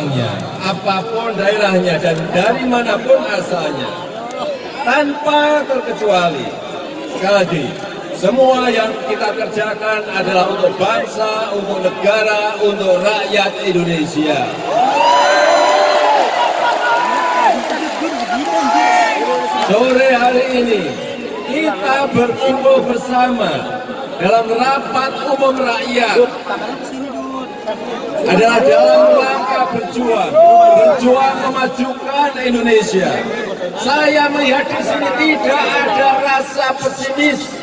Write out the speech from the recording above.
orangnya, apapun daerahnya dan dari manapun asalnya, tanpa terkecuali. Sekali lagi, semua yang kita kerjakan adalah untuk bangsa, untuk negara, untuk rakyat Indonesia. Sore hari ini kita berkumpul bersama dalam rapat umum rakyat adalah dalam rangka berjuang memajukan Indonesia. Saya melihat di sini tidak ada rasa pesimis,